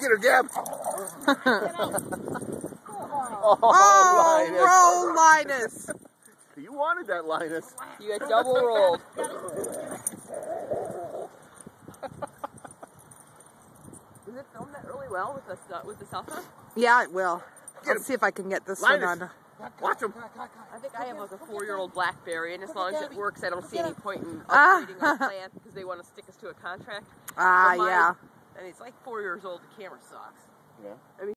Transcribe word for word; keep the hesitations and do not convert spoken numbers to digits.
Get her, Deb. Oh, Oh, Linus. roll, Linus. You wanted that, Linus. You got double rolled. Does it film that really well with the with the cell phone? Yeah, it will. Get Let's him. see if I can get this Linus. one on. Watch him. I think I have like a four-year-old BlackBerry, and as long as it works, I don't see any point in Ah. upgrading our plan because they want to stick us to a contract. Ah, So mine- yeah. And it's like four years old. The camera sucks. Yeah. I mean.